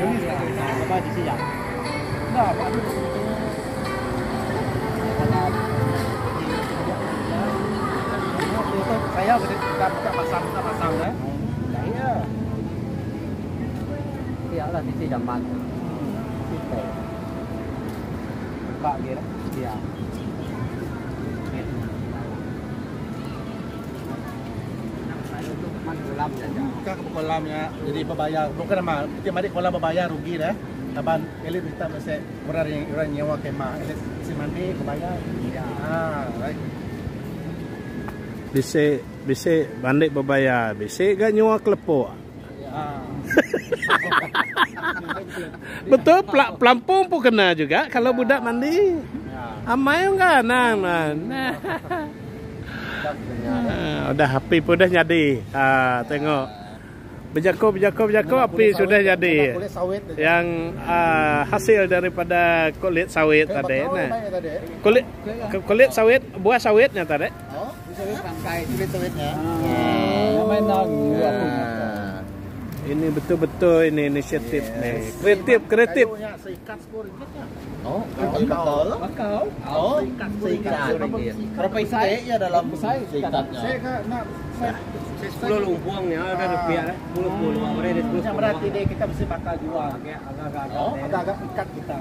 Apa di sini? Nah, Pak Adu. Saya kita pasang ya. Iya. Iya lah di sini jamban. Pak gitu. Iya. Kan ke kolamnya jadi berbayar bukan nama tiap hari kolam berbayar rugi dah taban elit kita mesti orang nyewa kemah elit si mandi kebayar right bisa bandit berbayar bisa gak nyewa kelepok betul pelampung pun kena juga kalau budak mandi amai enggak nah udah api pun dah jadi. Tengok. Berjako api sudah jadi. Yang hasil daripada kulit sawit tadi. Nah. Kulit sawit, buah sawitnya tadi. Oh, sawit rangkai kulit sawitnya. Ini betul-betul ini inisiatif nih. Kreatif. Oh, bakau. Oh, seikat. Berapa saya dalam seikatnya? Saya nak 10 lumpungnya ada rupiah 10 yang berarti deh kita mesti bakal jual agak-agak ikat kita.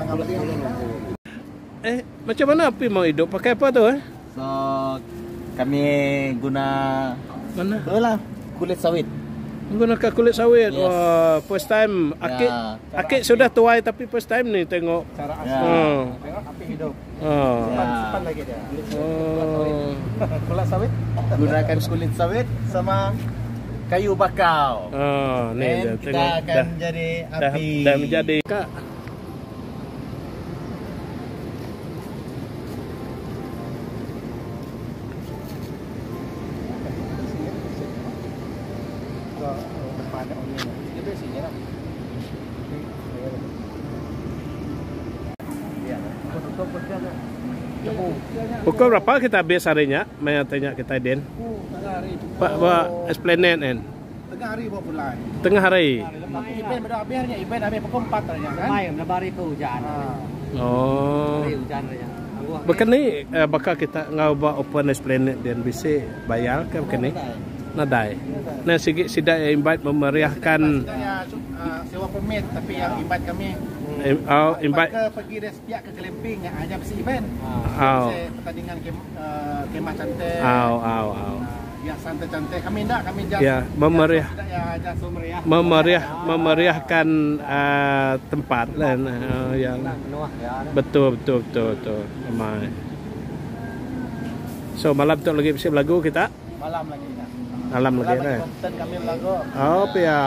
Macam mana api mau hidup? Pakai apa tu So, kami guna mana? Itulah kulit sawit. Menggunakan kulit sawit. Yes. Wah, first time. Akik sudah tuai tapi first time ni tengok. Cara asal. Tengok api hidup. Simpan lagi dia. Kulit sawit. Gunakan kulit sawit sama kayu bakau. Ni dan kita akan jadi api. Dah menjadi Kak. Pukul berapa kita habis harinya? Saya tanya kita Den. Pak Esplanade kan? Tengah hari buat bulan. Tengah hari. Event pada habisnya, event habis pukul 4 aja kan. Main lebar itu hujan. Hujan aja. Bukan ni bakal kita ngau buat open Esplanade dan bisa bayar ke bukan ni? Nadai. Nah sidak invite memeriahkan sewa permit tapi yang invite kami invite pergi dari pihak ke glamping yang hanya bersih event. Pertandingan kemah cantik. Ya santai cantik. Kami enggak kami just ya memeriahkan tempat lah yang betul. So malam tu lagi bersih lagu kita. Malam lagi nah. Kami lagu. Oh ya.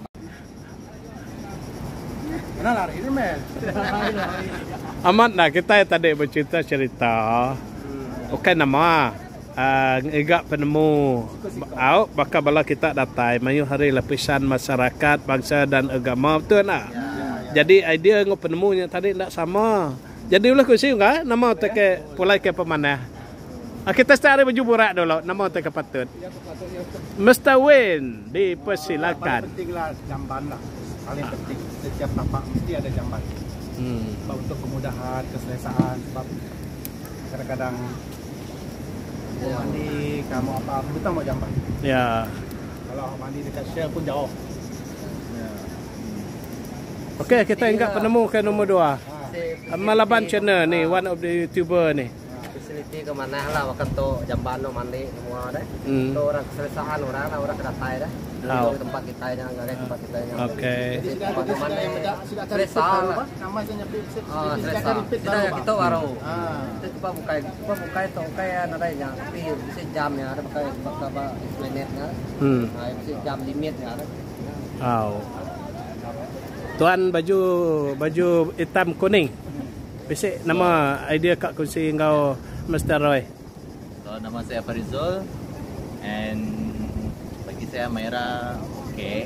Mana lari ini men? Amat lah kita tadi bercerita. Okey nama. Igak penemu. Bakal bala kita datai mayu hari lapisan masyarakat bangsa dan agama betul nak. Jadi idea ngau penemunya tadi tak sama. Jadi ulah kursi enggak nama teke pulai ke pemanah. Kita start baju burak dulu. Nama teke patut. Mustawin dipersilakan. Pentinglah jamban lah. Paling penting setiap tapak mesti ada jamban. Sebab untuk kemudahan, keselesaan. Sebab kadang-kadang mandi, kamu apa kita mau jamban. Ya. Kalau mandi dekat Shell pun jauh. Okey, kita ingat penemu ke nombor 2. Malaban channel ni, one of the YouTuber ni. Fasiliti ke mana lah waktu tu jamban no mandi semua dah. Tu orang keselesaan orang kedatai dah. Tempat kita yang enggak tempat kita yang. Okey. Sudah cari apa? Nama saya nyapit. Sudah kita baru. Kita cuba buka itu kayak nadanya tapi bisa jamnya ada pakai apa Esplanade-nya. Bisa jam limitnya ada. Tuan baju hitam kuning. Bisik nama idea Kak kongsi engkau Mr. Roy. So nama saya Farizul and bagi saya merah okey.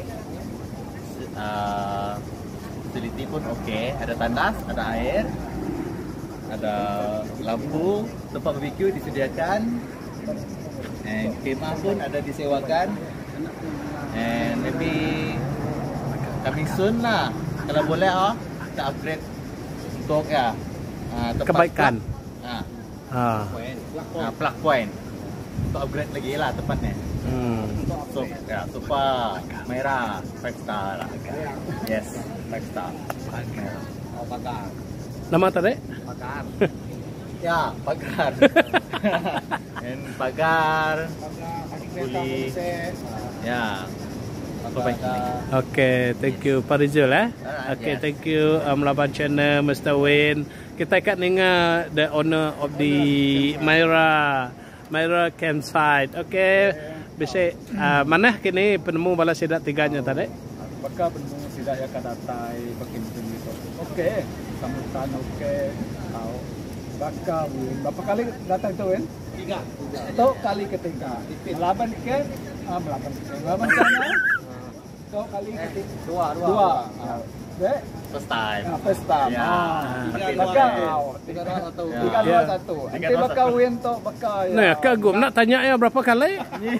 Facility pun okey, ada tandas, ada air, ada lampu, tempat barbecue disediakan. And kemah pun ada disewakan. And maybe coming soon lah Kalau boleh kita upgrade untuk ya tempat Kebaikan. plug point. Untuk upgrade lagi lah tempatnya. So, ya, super merah 5 star lah. Yes, 5 star. Pagar. Nama tadi? Pagar. Ya, pagar. Dan pagar. Kuli. Ya. Okay, thank you Pak Rizal Okay, thank you Melaban Channel, Mr. Wayne. Kita akan dengar the owner of the Myra campsite. Okay, bisa mana kini penemu bala sidak tiganya tadi? Baka penemu sidak yang kadatai berkimping itu. Okay, sambutan okay. Tahu. Baka berapa kali datang itu Wayne? 3. Itu kali ketiga. Melaban kan? Melaban sana. Itu kali ketiga. 2. First time. First time. Baka 3-2-1. Nanti baka win to baka ya. Nah, kagum nak tanya ya berapa kali?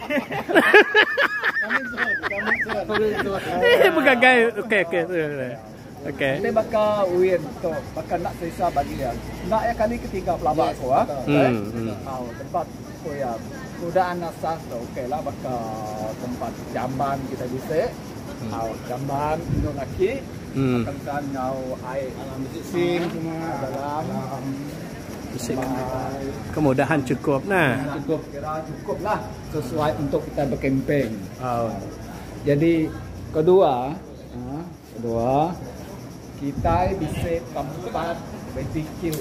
Begagai. Okay. Nanti baka win to baka nak sisa bagi ya. Nak ya kali ketiga pelabak aku tempat ya. Sudah anak sah tu. Okey lah baka tempat jamban kita bisa. Jamban Indonesia. Makan ngau air sing semua dalam kemudahan cukup cukup lah sesuai untuk kita berkemping. Jadi kedua kita bisa tempat barbecue.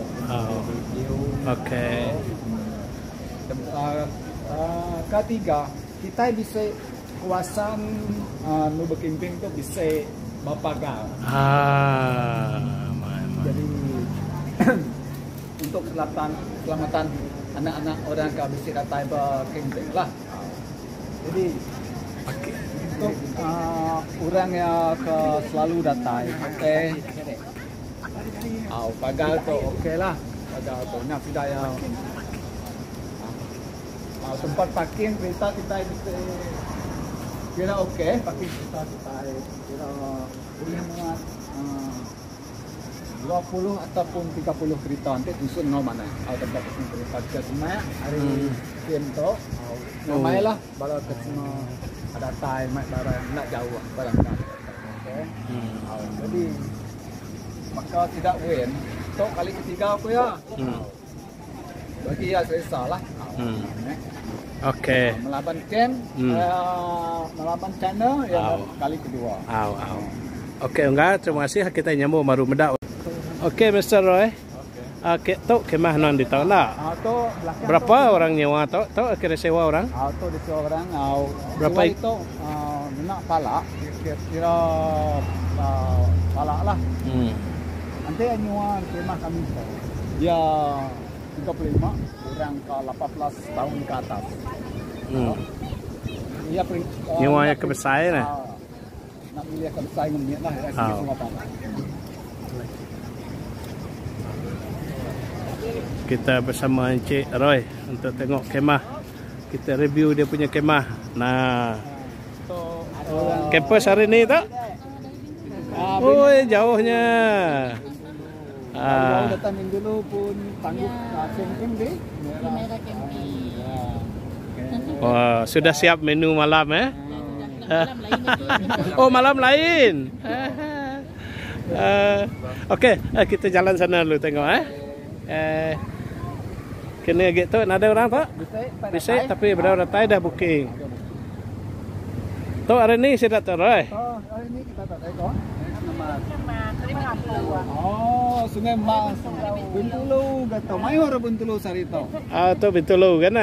Okay. Tempat ketiga kita bisa kawasan nu berkemping tu bisa berpagar. Jadi untuk keselamatan anak-anak orang yang bisa datang berkemping lah. Jadi untuk orang yang selalu datang, pagar tu okey lah. Pagar tu nak sudah yang tempat parking kereta kita bisa kira okey, parking kita kira boleh muat 20 ataupun 30 kereta nanti tusun no mana. Tempat kereta ke semua hari tu ramai lah bala ke semua ada time barang nak jauh barang kan. Okey. Jadi maka tidak win. Tu kali ketiga aku ya. Bagi ya selesa lah. Okay. Melaban Ken, melaban channel yang kali kedua. Okay, enggak. Terima kasih. Kita nyambung baru medak. Okay, Mr. Roy. Okay, tu kemah non di tahun lah. Berapa orang nyewa tu? Tu kira sewa orang? Tu disewa orang. Berapa itu? Nak palak. Kira palak lah. Nanti nyewa kemah kami. Dia 35 orang ke 18 tahun ke atas. Dia nyewanya ke besar lah. Nak milih ke besar menit lah. Kita bersama Encik Roy untuk tengok kemah. Kita review dia punya kemah. Nah, campus hari ni tak? Jauhnya. Datang dulu pun tangguh camping di Merah camping. Wah, sudah siap menu malam Malam lain itu. Oh, malam lain. Okey, kita jalan sana dulu tengok kena gitu ada orang tak? Bisa tapi berapa ratai dah booking. Tu hari ni saya datang Roy. Hari ni kita tak tengok. Sungai Mas, Bintulu, kata mayor Bintulu sarito. Tu Bintulu kan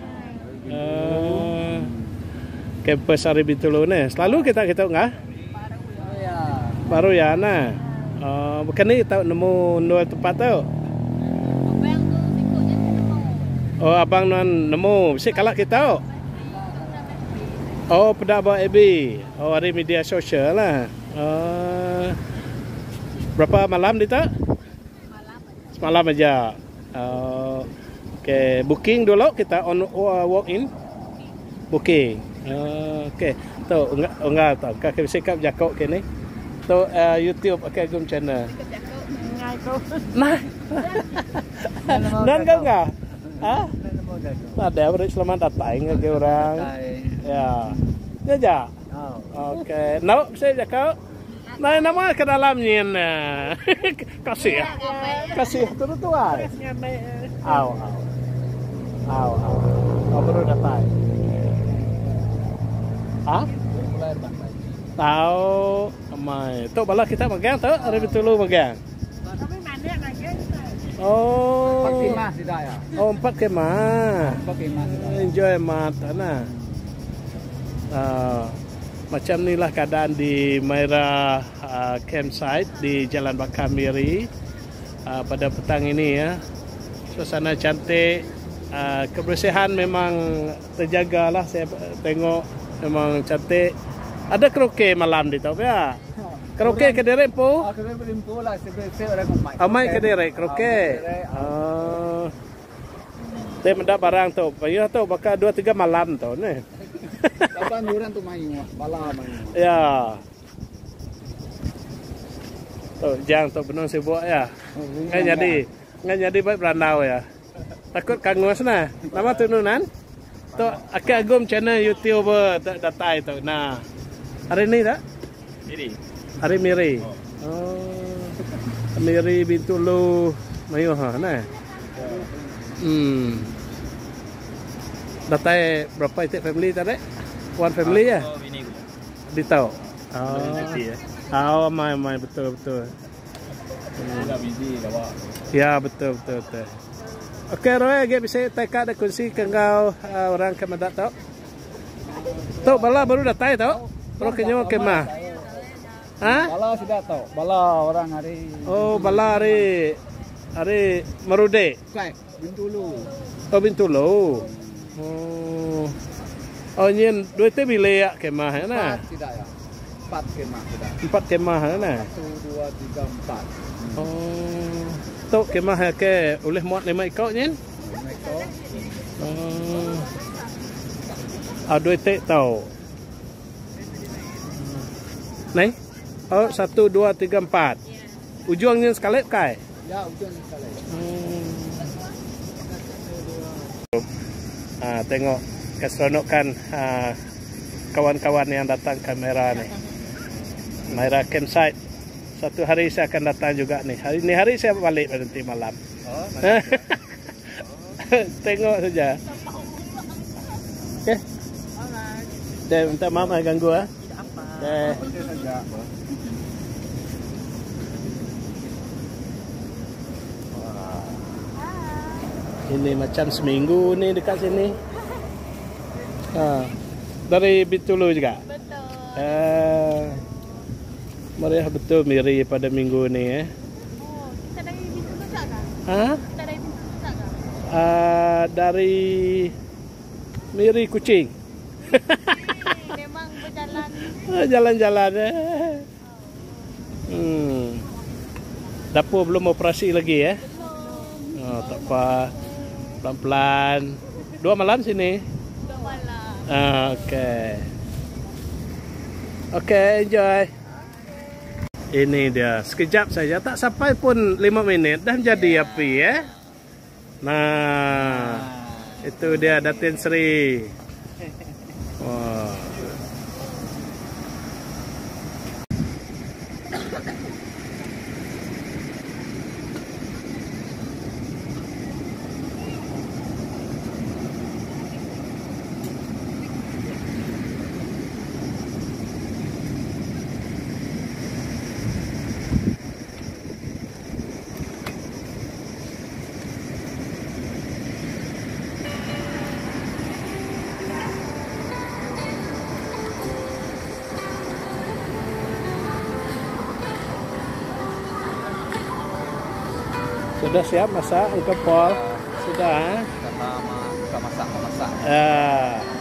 campus Sari Bintulu ni. Selalu kita enggak? Baru ya nah. Bukan ni tahu nemu dua tempat tu. Oh, abang non nemu. Mesti kalak kita. Oh, pedak bawa AB. Oh, hari media sosial lah. Berapa malam dia tak? Semalam aja. Okay, booking dulu kita on walk in. Booking. Okay. Tu enggak tahu. Kak bersikap jakok ke ni. Tu YouTube Akak Agum channel. Nah. Dan enggak? Hah? Ada beri selamat datang ke orang. Ya. Ya ja. Okey. No, saya kau. Nah, nama ke dalamnya. Kasih ya. Kasih tuan. Au. Oh, baru datang. Ah? Tahu, amai. Tu bala kita magang tu, hari betul magang. Oh. 4 kemah tidak ya? Oh, 4 kemah. 4 kemah. Enjoy mat, nah. Macam inilah keadaan di Maira campsite di Jalan Bakar Miri pada petang ini ya. Suasana cantik, kebersihan memang terjaga lah. Saya tengok memang cantik. Ada karaoke malam di tau ya. Karaoke ke derek po? Karaoke berimpo lah, saya orang mai. Amai ke derek karaoke. Saya mendak barang tu. Payah tu bakal 2-3 malam tu ni. Dapat orang tu main, bala main. Ya. Tu jang tu benar sibuk ya. Ngan jadi baik berandau ya. Takut kangus nah. Nama tu nunan? Tu Akak Agum channel YouTube datai tu. Nah. Hari ni tak? Hari Miri. Miri Bintulu Mayu ha nah. Datai berapa itu family tadi? One family ya? Di tahu. Mai betul. Ya betul. Okey, Roy, agak bisa tekak dan kunci ke kau orang kemendak tau. Tok bala baru datai tau. Baru kenyo kemah. Ha? Bala sudah tahu. Bala orang hari. Oh, bala hari Merude. Kai, Bintulu. Oh, Bintulu. Oh, nyen dua te bilik kemah ya nah. Tidak ya. 4 kemah sudah. 4 kemah ya nah. 1 2 3 4. Oh. Tok kemah ke oleh muat 5 ekor nyen? 5 ekor. Dua te tau. Nai? Oh, 1 2 3 4. Ujungnya sekali kai? Ya, ujungnya sekali. Tengok keseronokan kawan-kawan yang datang ke Maira ni. Maira campsite. Satu hari saya akan datang juga nih. Hari saya balik nanti malam. Tengok saja. Okay. Saya minta maaf ganggu ah. Ini macam seminggu ni dekat sini. Dari Bintulu juga? Betul. Meriah betul Miri pada minggu ni Oh, kita dari Bintulu juga kah? Ha? Kita dari Bintulu juga kah? Dari Miri Kucing. Memang berjalan. Jalan-jalan Dapur belum operasi lagi Belum. Oh, tak apa. Pelan-pelan. 2 malam sini. 2 malam. Okey, enjoy. Ini dia. Sekejap saja, tak sampai pun 5 minit dah jadi api Nah, itu dia Datin Sri. Wah. Sudah siap masak, Uncle Paul? Sudah. Sama masak. Ya.